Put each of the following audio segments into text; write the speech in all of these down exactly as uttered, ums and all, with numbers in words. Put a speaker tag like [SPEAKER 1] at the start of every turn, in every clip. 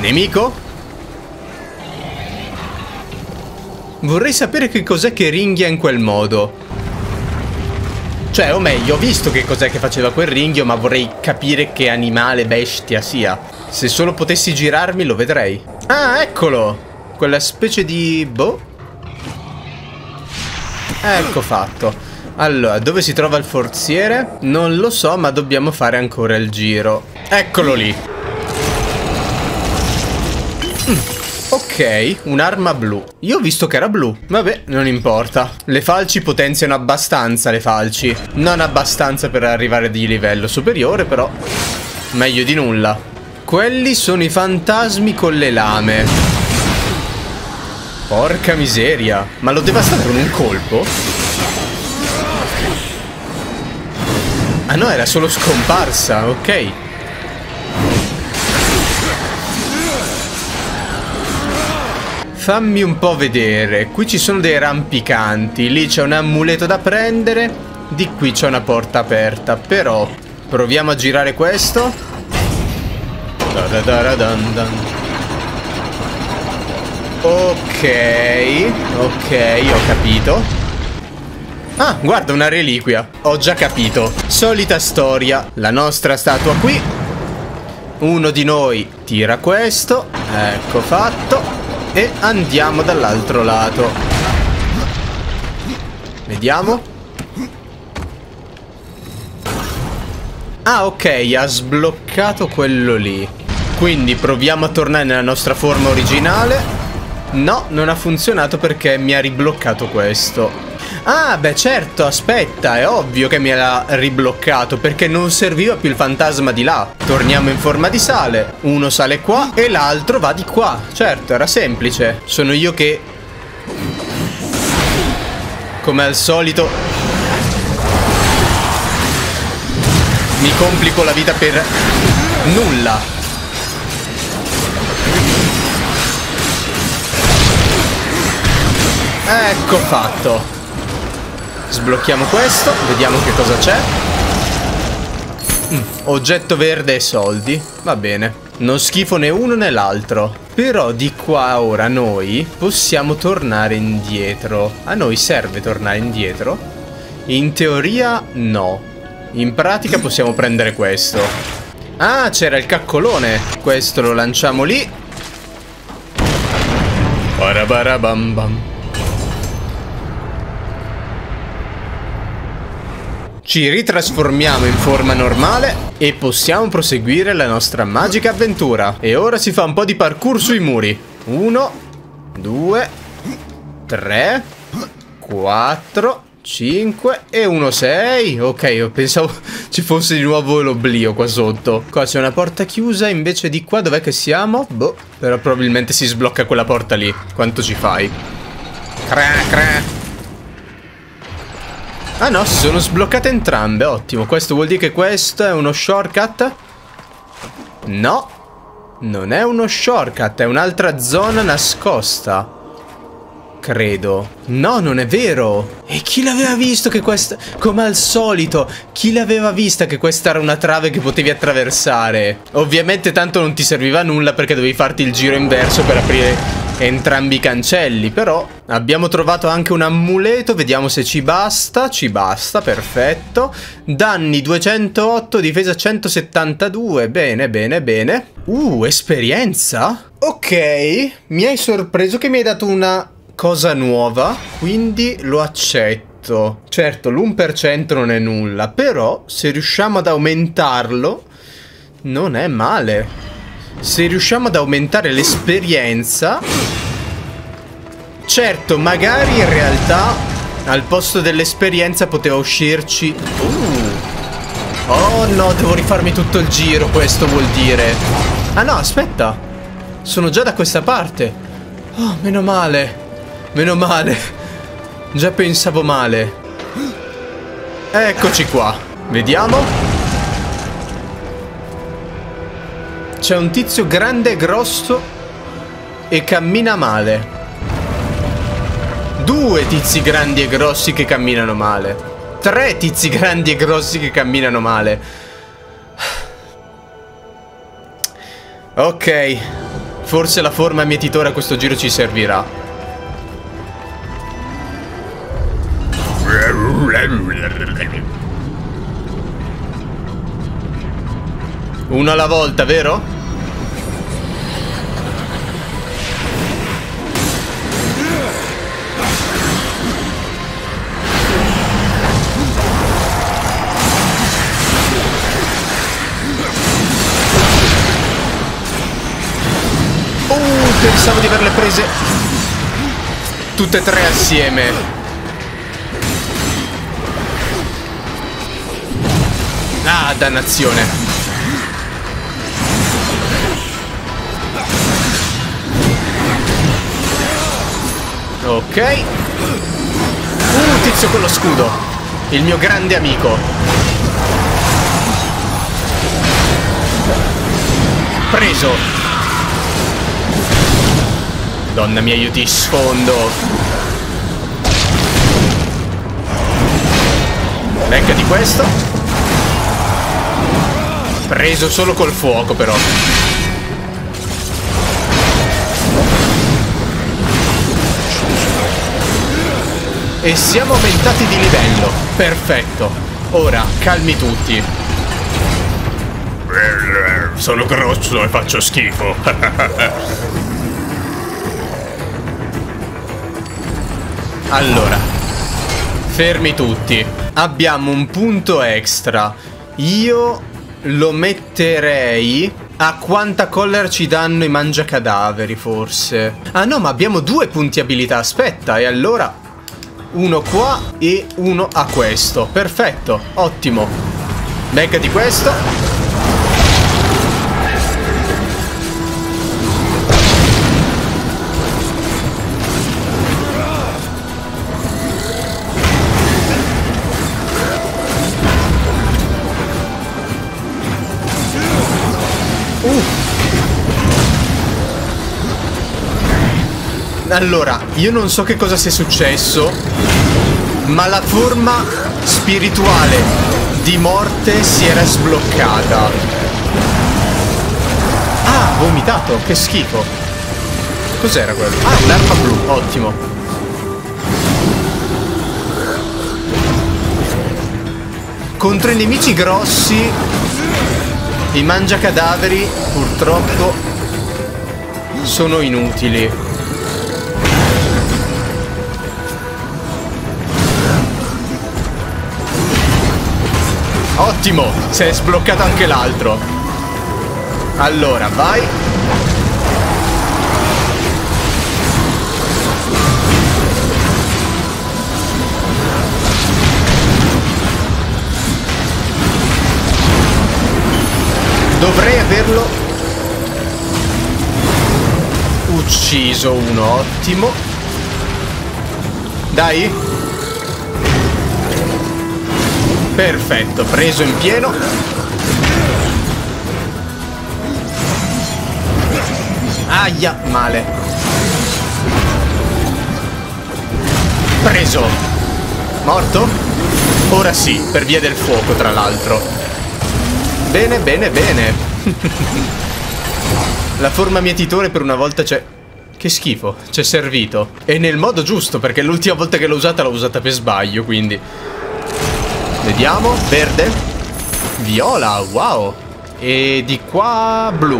[SPEAKER 1] Nemico? Vorrei sapere che cos'è che ringhia in quel modo. Cioè, o meglio, ho visto che cos'è che faceva quel ringhio, ma vorrei capire che animale bestia sia. Se solo potessi girarmi lo vedrei. Ah, eccolo! Quella specie di... boh. Ecco fatto. Allora, dove si trova il forziere? Non lo so, ma dobbiamo fare ancora il giro. Eccolo lì. Mm. Ok, un'arma blu. Io ho visto che era blu. Vabbè, non importa. Le falci potenziano abbastanza le falci. Non abbastanza per arrivare di livello superiore, però meglio di nulla. Quelli sono i fantasmi con le lame. Porca miseria. Ma l'ho devastato con un colpo? Ah no, era solo scomparsa, ok. Fammi un po' vedere. Qui ci sono dei rampicanti. Lì c'è un amuleto da prendere. Di qui c'è una porta aperta. Però proviamo a girare questo. Ok. Ok, ho capito. Ah, guarda, una reliquia. Ho già capito. Solita storia. La nostra statua qui. Uno di noi tira questo. Ecco fatto. E andiamo dall'altro lato. Vediamo. Ah, ok, ha sbloccato quello lì. Quindi proviamo a tornare nella nostra forma originale. No, non ha funzionato perché mi ha ribloccato questo. Ah, beh certo, aspetta, è ovvio che mi ha ribloccato perché non serviva più il fantasma di là. Torniamo in forma di sale. Uno sale qua e l'altro va di qua. Certo, era semplice. Sono io che, come al solito, mi complico la vita per nulla. Ecco fatto. Sblocchiamo questo, vediamo che cosa c'è. mm, Oggetto verde e soldi. Va bene. Non schifo né uno né l'altro. Però di qua ora noi possiamo tornare indietro. A noi serve tornare indietro? In teoria no. In pratica possiamo prendere questo. Ah, c'era il caccolone. Questo lo lanciamo lì. Barabarabam bam. Ci ritrasformiamo in forma normale e possiamo proseguire la nostra magica avventura. E ora si fa un po' di parkour sui muri. Uno, due, tre, quattro, cinque e uno, sei. Ok, io pensavo ci fosse di nuovo l'oblio qua sotto. Qua c'è una porta chiusa, invece di qua dov'è che siamo? Boh, però probabilmente si sblocca quella porta lì. Quanto ci fai? Cra cra. Ah no, si sono sbloccate entrambe, ottimo. Questo vuol dire che questo è uno shortcut? No, non è uno shortcut, è un'altra zona nascosta. Credo. No, non è vero. E chi l'aveva visto che questa... come al solito, chi l'aveva vista che questa era una trave che potevi attraversare? Ovviamente tanto non ti serviva a nulla perché dovevi farti il giro inverso per aprire entrambi i cancelli. Però abbiamo trovato anche un amuleto. Vediamo se ci basta. Ci basta, perfetto. Danni duecentootto, difesa centosettantadue. Bene, bene, bene. Uh, esperienza? Ok, mi hai sorpreso che mi hai dato una cosa nuova, quindi lo accetto. Certo, l'uno per cento non è nulla, però se riusciamo ad aumentarlo non è male. Se riusciamo ad aumentare l'esperienza, certo, magari in realtà al posto dell'esperienza poteva uscirci... Uh. Oh no, devo rifarmi tutto il giro, questo vuol dire. Ah no, aspetta, sono già da questa parte. Oh, meno male. Meno male. Già pensavo male. Eccoci qua. Vediamo. C'è un tizio grande e grosso e cammina male. Due tizi grandi e grossi che camminano male. Tre tizi grandi e grossi che camminano male. Ok. Forse la forma mietitore a questo giro ci servirà. Uno alla volta, vero? Uh, pensavo di averle prese tutte e tre assieme. Ah, dannazione. Ok. Uh, tizio con lo scudo. Il mio grande amico. Preso. Donna mia, io ti sfondo. Beccati questo. Preso solo col fuoco, però. E siamo aumentati di livello. Perfetto. Ora, calmi tutti. Sono grosso e faccio schifo. Allora, fermi tutti. Abbiamo un punto extra. Io lo metterei a quanta collera ci danno i mangiacadaveri, forse. Ah no, ma abbiamo due punti abilità. Aspetta, e allora uno qua e uno a questo. Perfetto, ottimo. Beccati questo. Allora, io non so che cosa sia successo, ma la forma spirituale di morte si era sbloccata. Ah, vomitato, che schifo. Cos'era quello? Ah, un'arma blu, ottimo. Contro i nemici grossi, i mangiacadaveri, purtroppo, sono inutili. Ottimo, si è sbloccato anche l'altro. Allora, vai. Dovrei averlo ucciso uno, ottimo. Dai. Perfetto, preso in pieno. Aia, male. Preso. Morto? Ora sì, per via del fuoco, tra l'altro. Bene, bene, bene. La forma mietitore per una volta c'è... Che schifo, c'è servito. E nel modo giusto, perché l'ultima volta che l'ho usata l'ho usata per sbaglio, quindi... Vediamo, verde. Viola, wow. E di qua blu.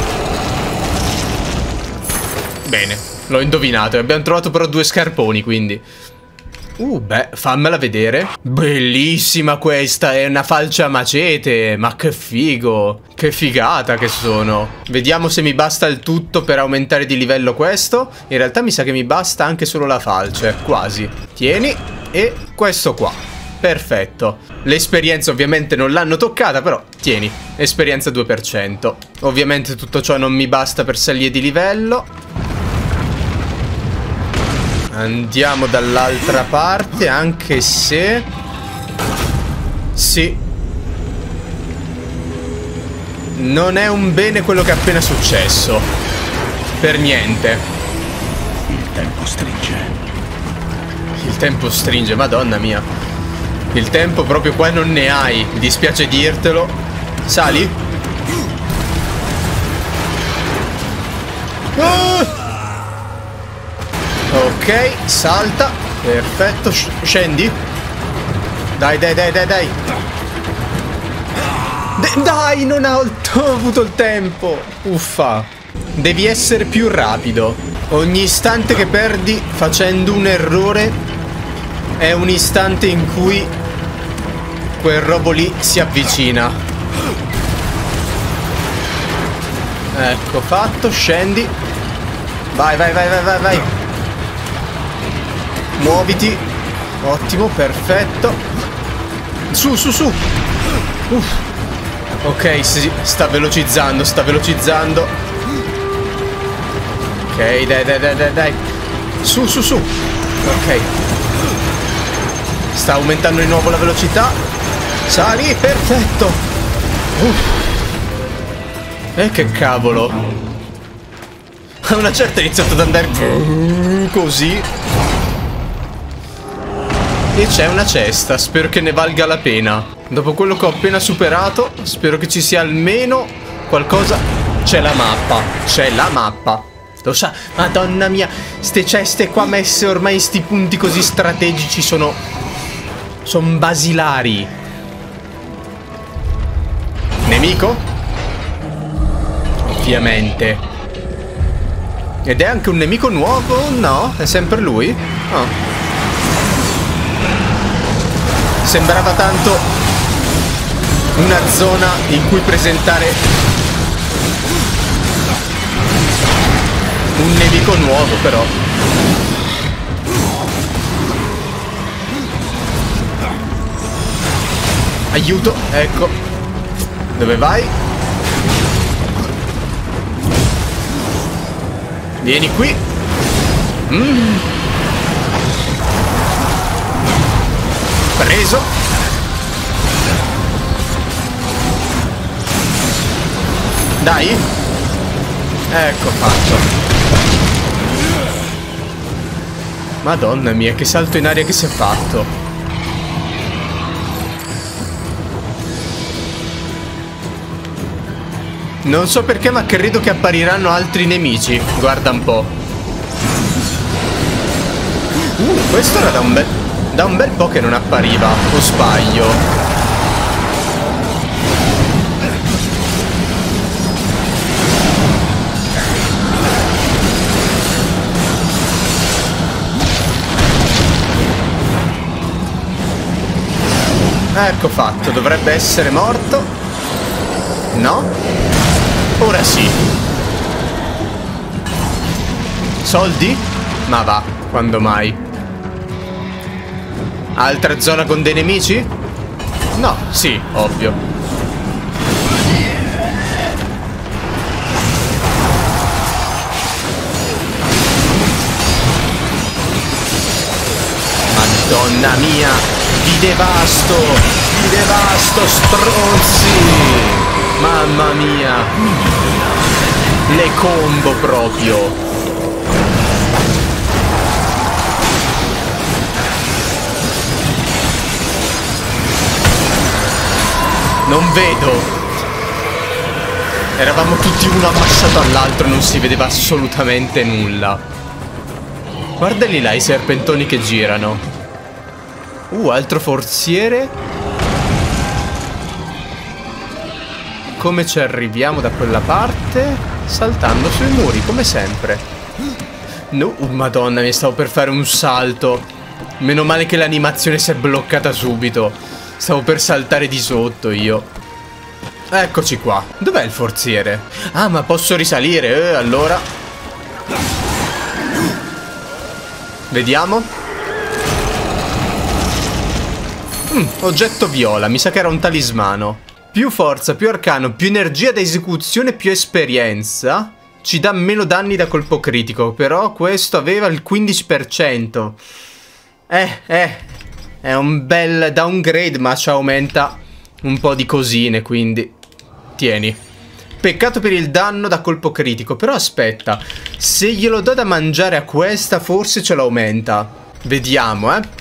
[SPEAKER 1] Bene, l'ho indovinato. E abbiamo trovato però due scarponi, quindi. Uh, beh, fammela vedere. Bellissima questa, è una falce a macete. Ma che figo. Che figata che sono. Vediamo se mi basta il tutto per aumentare di livello questo. In realtà mi sa che mi basta anche solo la falce. Quasi. Tieni. E questo qua. Perfetto. L'esperienza ovviamente non l'hanno toccata, però tieni, esperienza due per cento. Ovviamente tutto ciò non mi basta per salire di livello. Andiamo dall'altra parte, anche se... Sì. Non è un bene quello che è appena successo. Per niente.
[SPEAKER 2] Il tempo stringe.
[SPEAKER 1] Il tempo stringe, madonna mia. Il tempo proprio qua non ne hai. Mi dispiace dirtelo. Sali? Ah! Ok, salta. Perfetto, scendi. Dai, dai, dai, dai, dai. D dai, non ho, ho avuto il tempo. Uffa. Devi essere più rapido. Ogni istante che perdi facendo un errore è un istante in cui quel robo lì si avvicina. Ecco, fatto, scendi. Vai, vai, vai, vai, vai, vai. Muoviti. Ottimo, perfetto. Su, su, su. Uff. Ok, sì, sta velocizzando, sta velocizzando. Ok, dai, dai, dai, dai, dai. Su, su, su. Ok. Sta aumentando di nuovo la velocità. Sali, perfetto. Uff. E eh, che cavolo. A una certa è iniziato ad andare così. E c'è una cesta, spero che ne valga la pena. Dopo quello che ho appena superato, spero che ci sia almeno qualcosa. C'è la mappa, c'è la mappa. Lo sa, madonna mia, ste ceste qua messe ormai in sti punti così strategici sono... sono basilari. Nemico? Ovviamente. Ed è anche un nemico nuovo? No? È sempre lui? Oh. Sembrava tanto una zona in cui presentare un nemico nuovo, però. Aiuto, ecco. Dove vai? Vieni qui. Mm. Preso. Dai. Ecco fatto. Madonna mia, che salto in aria che si è fatto. Non so perché, ma credo che appariranno altri nemici. Guarda un po'. Uh, questo era da un bel... Da un bel po' che non appariva, o sbaglio? Ecco fatto, dovrebbe essere morto. No? Ora sì. Soldi? Ma va, quando mai? Altra zona con dei nemici? No, sì, ovvio. Madonna mia, vi devasto, vi devasto, stronzi. Mamma mia. Le combo proprio. Non vedo. Eravamo tutti uno ammassato all'altro e non si vedeva assolutamente nulla. Guardali là i serpentoni che girano. Uh, altro forziere. Come ci arriviamo da quella parte? Saltando sui muri, come sempre. No, uh, madonna, mi stavo per fare un salto. Meno male che l'animazione si è bloccata subito. Stavo per saltare di sotto io. Eccoci qua. Dov'è il forziere? Ah, ma posso risalire, eh, allora. Vediamo. Mm, oggetto viola, mi sa che era un talismano. Più forza, più arcano, più energia da esecuzione, più esperienza. Ci dà meno danni da colpo critico. Però questo aveva il quindici per cento. Eh, eh. È un bel downgrade, ma ci aumenta un po' di cosine, quindi tieni. Peccato per il danno da colpo critico. Però aspetta, se glielo do da mangiare a questa forse ce l'aumenta. Vediamo, eh.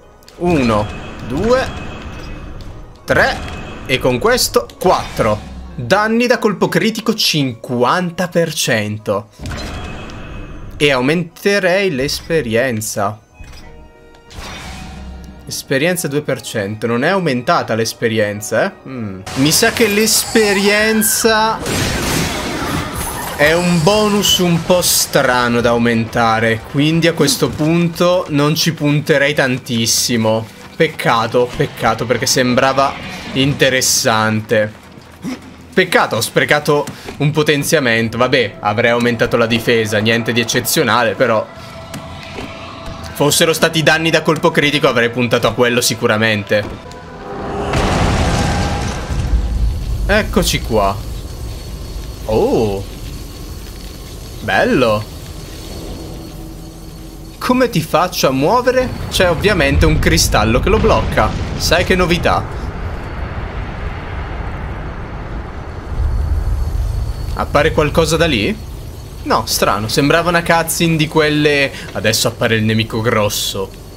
[SPEAKER 1] Uno, due, tre. E con questo quattro. Danni da colpo critico cinquanta per cento. E aumenterei l'esperienza. Esperienza due per cento. Non è aumentata l'esperienza, eh? Mm. Mi sa che l'esperienza è un bonus un po' strano da aumentare. Quindi a questo punto non ci punterei tantissimo. Peccato, peccato, perché sembrava interessante. Peccato, ho sprecato un potenziamento. Vabbè, avrei aumentato la difesa. Niente di eccezionale, però fossero stati danni da colpo critico avrei puntato a quello sicuramente. Eccoci qua. Oh, bello. Come ti faccio a muovere? C'è ovviamente un cristallo che lo blocca. Sai che novità? Appare qualcosa da lì? No, strano, sembrava una cutscene di quelle... Adesso appare il nemico grosso.